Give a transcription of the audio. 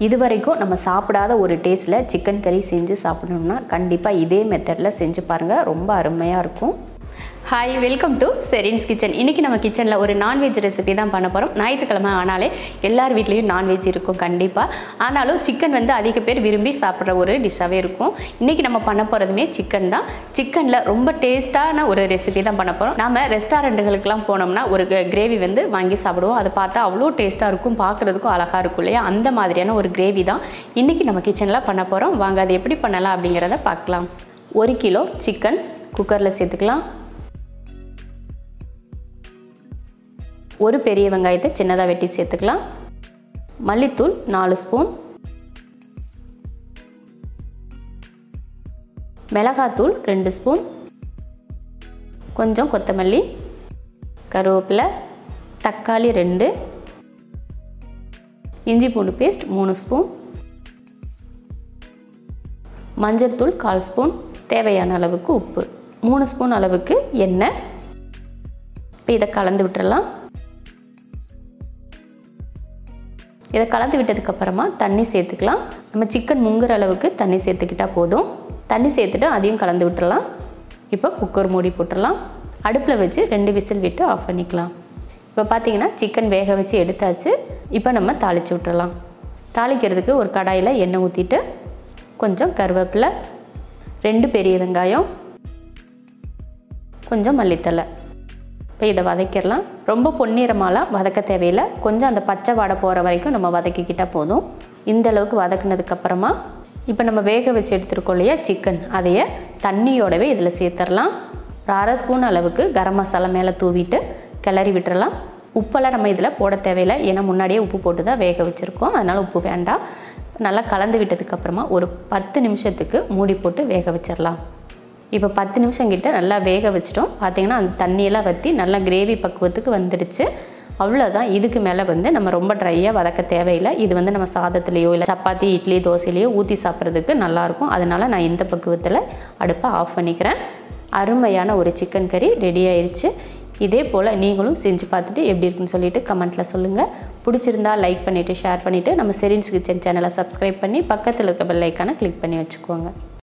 இதுவரைக்கும் நம்ம சாப்பிடாத ஒரு டேஸ்ட்டில் சிக்கன் கறி செஞ்சு சாப்பிடணும்னா கண்டிப்பாக இதே மெத்தடில் செஞ்சு பாருங்கள், ரொம்ப அருமையாக இருக்கும். Hi, welcome to Serin's kitchen. இன்றைக்கி நம்ம கிச்சனில் ஒரு நான்வெஜ் ரெசிபி தான் பண்ண போகிறோம். ஞாயிற்றுக்கிழமை ஆனாலே எல்லார் வீட்லேயும் நான்வெஜ் இருக்கும் கண்டிப்பாக. ஆனாலும் சிக்கன் வந்து அதிக பேர் விரும்பி சாப்பிட்ற ஒரு டிஷ்ஷாகவே இருக்கும். இன்றைக்கி நம்ம பண்ண போகிறதுமே சிக்கன் தான். சிக்கனில் ரொம்ப டேஸ்ட்டான ஒரு ரெசிபி தான் பண்ண போகிறோம். நம்ம ரெஸ்டாரண்ட்டுகளுக்கெல்லாம் போனோம்னா ஒரு கிரேவி வந்து வாங்கி சாப்பிடுவோம். அதை பார்த்தா அவ்வளோ டேஸ்ட்டாக இருக்கும், பார்க்குறதுக்கும் அழகாக இருக்கும் இல்லையா? அந்த மாதிரியான ஒரு கிரேவி தான் இன்றைக்கி நம்ம கிச்சனில் பண்ண போகிறோம். வாங்க அது எப்படி பண்ணலாம் அப்படிங்கிறத பார்க்கலாம். 1 கிலோ சிக்கன் குக்கரில் சேர்த்துக்கலாம். ஒரு பெரிய வெங்காயத்தை சின்னதாக வெட்டி சேர்த்துக்கலாம். மல்லித்தூள் 4 ஸ்பூன், மிளகாத்தூள் 2 ஸ்பூன், கொஞ்சம் கொத்தமல்லி, கருவேப்பிலை, தக்காளி 2, இஞ்சி பூண்டு பேஸ்ட் 3 ஸ்பூன், மஞ்சள் தூள் 1/4 ஸ்பூன், தேவையான அளவுக்கு உப்பு, 3 ஸ்பூன் அளவுக்கு எண்ணெய். இப்போ இதை கலந்து விட்டுறலாம். இதை கலந்து விட்டதுக்கப்புறமா தண்ணி சேர்த்துக்கலாம். நம்ம சிக்கன் முங்குற அளவுக்கு தண்ணி சேர்த்துக்கிட்டால் போதும். தண்ணி சேர்த்துட்டு அதையும் கலந்து விட்டுறலாம். இப்போ குக்கர் மூடி போட்டுடலாம். அடுப்பில் வச்சு 2 விசில் விட்டு ஆஃப் பண்ணிக்கலாம். இப்போ பார்த்தீங்கன்னா சிக்கன் வேக வச்சு எடுத்தாச்சு. இப்போ நம்ம தாளித்து விட்டுறலாம். தாளிக்கிறதுக்கு ஒரு கடாயில் எண்ணெய் ஊற்றிட்டு கொஞ்சம் கருவேப்பிலை, 2 பெரிய வெங்காயம், கொஞ்சம் மல்லித்தழை. இப்போ இதை வதக்கிடலாம். ரொம்ப பொன்னிறமாலாம் வதக்க தேவையில்லை. கொஞ்சம் அந்த பச்சை வாடை போகிற வரைக்கும் நம்ம வதக்கிக்கிட்டால் போதும். இந்த அளவுக்கு வதக்குனதுக்கப்புறமா இப்போ நம்ம வேக வச்சு எடுத்துருக்கோம் இல்லையா சிக்கன், அதையே தண்ணியோடவே இதில் சேர்த்துடலாம். ஒரு 1/2 ஸ்பூன் அளவுக்கு கரம் மசாலா மேலே தூவிட்டு கிளறி விட்டுறலாம். உப்பெல்லாம் நம்ம இதில் போட தேவையில்லை, ஏன்னா முன்னாடியே உப்பு போட்டு தான் வேக வச்சுருக்கோம், அதனால் உப்பு வேண்டாம். நல்லா கலந்து விட்டதுக்கப்புறமா ஒரு 10 நிமிஷத்துக்கு மூடி போட்டு வேக வச்சிடலாம். இப்போ 10 நிமிஷம் கிட்ட நல்லா வேக வச்சிட்டோம். பார்த்திங்கன்னா அந்த தண்ணியெல்லாம் வற்றி நல்லா கிரேவி பக்குவத்துக்கு வந்துடுச்சு. அவ்வளோதான். இதுக்கு மேலே வந்து நம்ம ரொம்ப ட்ரையாக வதக்க தேவையில்லை. இது வந்து நம்ம சாதத்துலேயோ இல்லை சப்பாத்தி, இட்லி, தோசையிலையோ ஊற்றி சாப்பிட்றதுக்கு நல்லாயிருக்கும். அதனால் நான் இந்த பக்குவத்தில் அடுப்பை ஆஃப் பண்ணிக்கிறேன். அருமையான ஒரு சிக்கன் கறி ரெடி ஆயிடுச்சு. இதே போல் நீங்களும் செஞ்சு பார்த்துட்டு எப்படி இருக்குன்னு சொல்லிவிட்டு கமெண்ட்டில் சொல்லுங்கள். பிடிச்சிருந்தா லைக் பண்ணிவிட்டு ஷேர் பண்ணிவிட்டு நம்ம செரின்ஸ் கிச்சன் சேனலை சப்ஸ்கிரைப் பண்ணி பக்கத்தில் இருக்க பெல் ஐக்கானை கிளிக் பண்ணி வச்சுக்கோங்க.